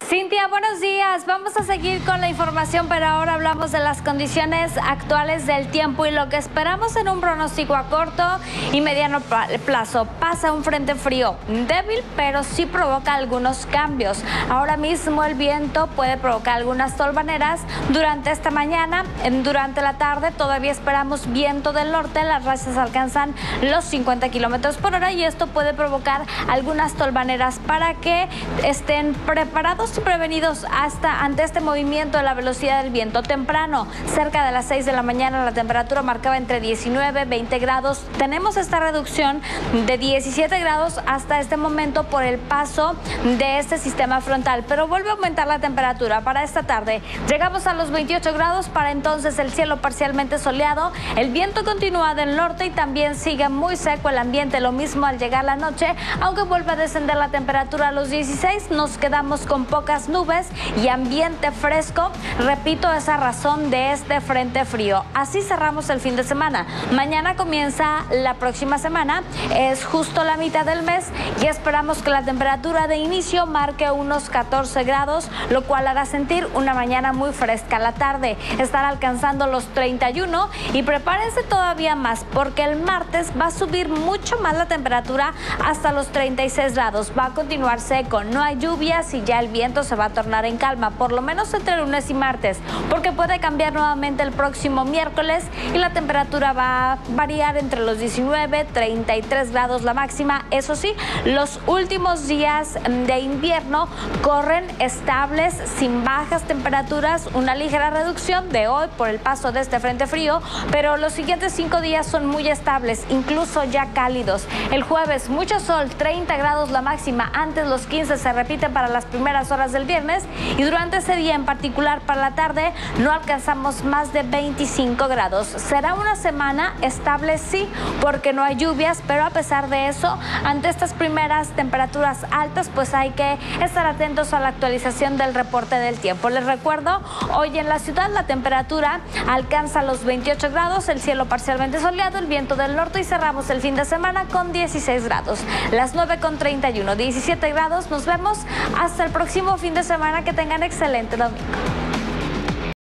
Cintia, buenos días. Vamos a seguir con la información, pero ahora hablamos de las condiciones actuales del tiempo y lo que esperamos en un pronóstico a corto y mediano plazo. Pasa un frente frío débil, pero sí provoca algunos cambios. Ahora mismo el viento puede provocar algunas tolvaneras durante esta mañana. Durante la tarde todavía esperamos viento del norte. Las rachas alcanzan los 50 kilómetros por hora y esto puede provocar algunas tolvaneras para que estén preparados y prevenidos ante este movimiento de la velocidad del viento. Temprano, cerca de las 6 de la mañana, la temperatura marcaba entre 19 y 20 grados. Tenemos esta reducción de 17 grados hasta este momento por el paso de este sistema frontal, pero vuelve a aumentar la temperatura. Para esta tarde llegamos a los 28 grados, para entonces el cielo parcialmente soleado, el viento continúa del norte y también sigue muy seco el ambiente, lo mismo al llegar la noche, aunque vuelve a descender la temperatura a los 16, nos quedamos con pocas nubes y ambiente fresco. Repito, esa razón de este frente frío. Así cerramos el fin de semana. Mañana comienza la próxima semana, es justo la mitad del mes y esperamos que la temperatura de inicio marque unos 14 grados, lo cual hará sentir una mañana muy fresca. La tarde estará alcanzando los 31 y prepárense todavía más porque el martes va a subir mucho más la temperatura hasta los 36 grados. Va a continuar seco, no hay lluvias y ya el viento se va a tornar en calma, por lo menos entre lunes y martes, porque puede cambiar nuevamente el próximo miércoles y la temperatura va a variar entre los 19 y 33 grados la máxima. Eso sí, los últimos días de invierno corren estables, sin bajas temperaturas, una ligera reducción de hoy por el paso de este frente frío, pero los siguientes 5 días son muy estables, incluso ya cálidos. El jueves, mucho sol, 30 grados la máxima, antes los 15 se repiten para las primeras horas del viernes y durante ese día en particular para la tarde no alcanzamos más de 25 grados. Será una semana estable, sí, porque no hay lluvias, pero a pesar de eso, ante estas primeras temperaturas altas, pues hay que estar atentos a la actualización del reporte del tiempo. Les recuerdo, hoy en la ciudad la temperatura alcanza los 28 grados, el cielo parcialmente soleado, el viento del norte y cerramos el fin de semana con 16 grados. Las 9:31, 17 grados. Nos vemos hasta el próximo fin de semana. Que tengan excelente domingo.